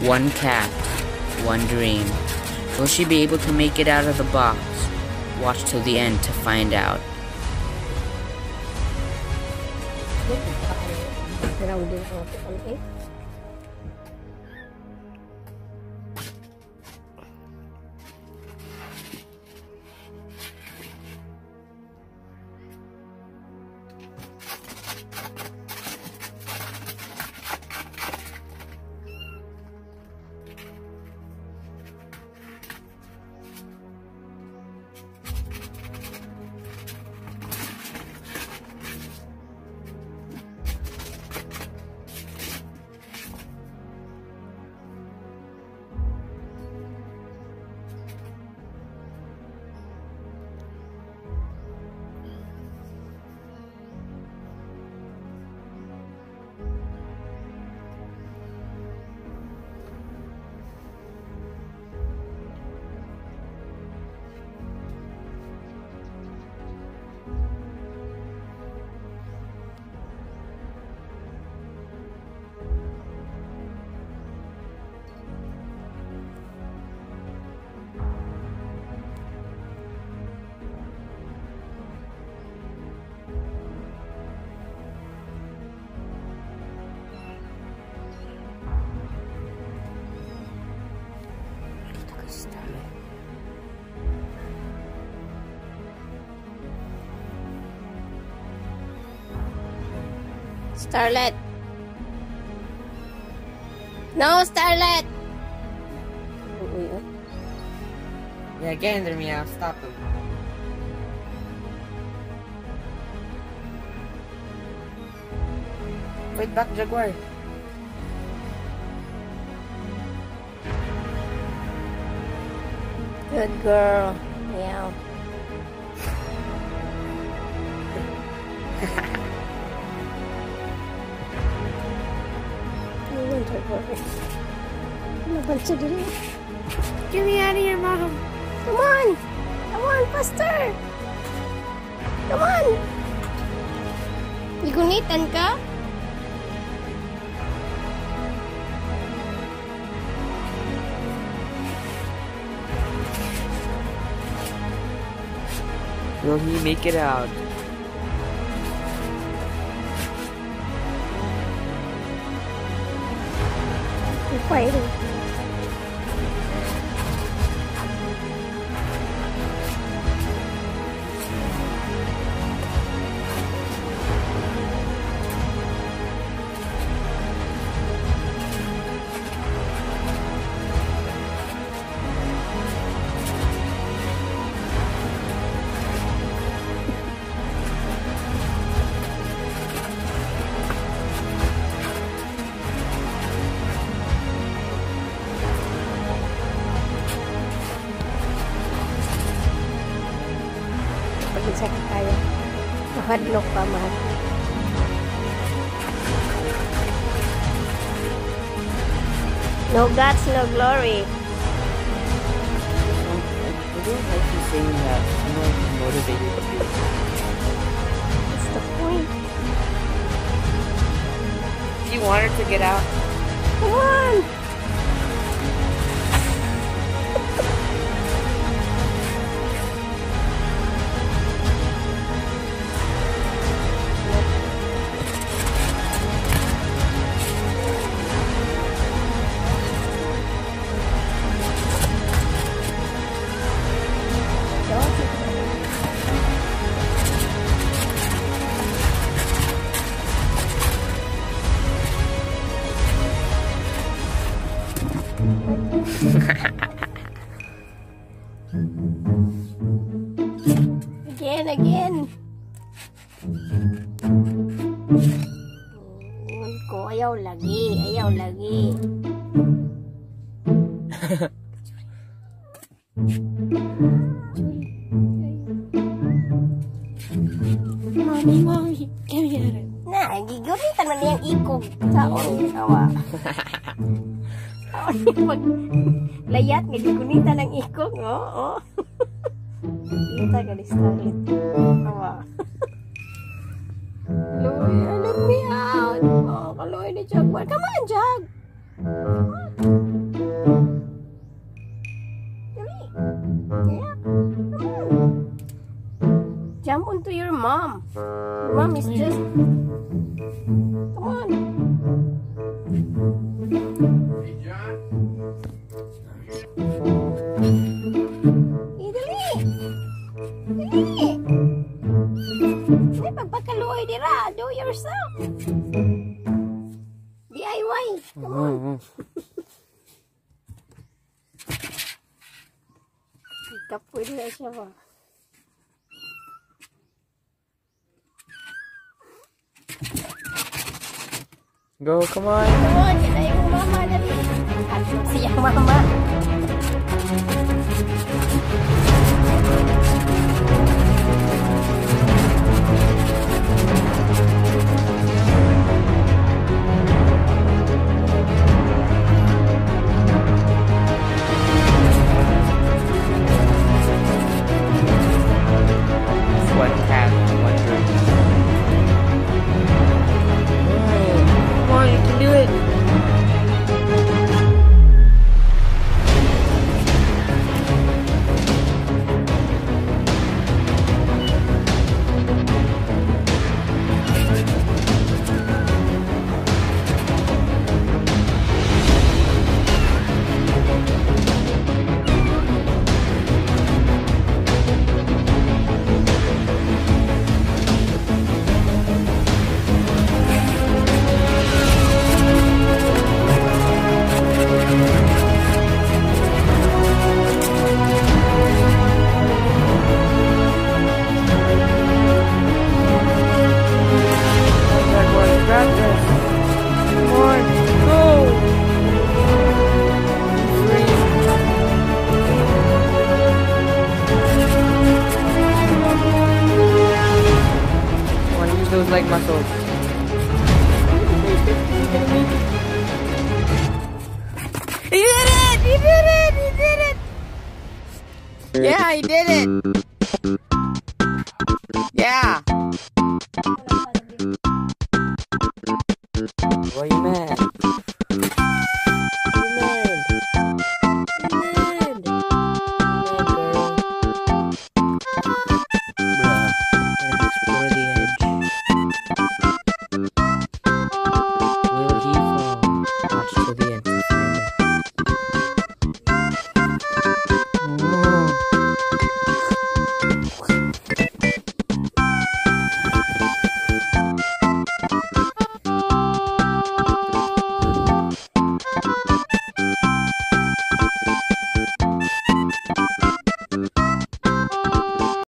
One cat, one dream. Will she be able to make it out of the box? Watch till the end to find out. Starlet! No, Starlet! Yeah, get in there, Meow. Stop him. Fight back, Jaguar. Good girl. Meow. Get me out of here, Mom. Come on. Come on, faster. Come on. Igunitan ka? Will he make it out? We're fighting. Sakit tayo. Mahadlok pa, mahadlok. No guts, no glory. I don't like you saying that. I'm not motivated to do it. What's the point? Do you want her to get out? Come on! Again. Ko ayaw lagi, ayaw lagi. Mami, come here. Nah, giguritan man yang ikog. Saon, awa. Saon pag layat, gigunitan ng ikog, oh. Kita ka ni Starlet. Awa. Loy, let me out. Oh, kaloy ni Jaguar. Come on, Jag. mom. Your mom is just... Come on. Hey, John. Dali. Dali. Ay, pagpakaluoy dira. Do yourself. DIY. Come on. Kapoy na siya ba? Go, come on. Come on, yan na yung mama dali. At siyang mama. One cat, one drink. Come on, you can do it. Those leg muscles. He did it! He did it! He did it! Yeah, he did it! Yeah! Why are you mad?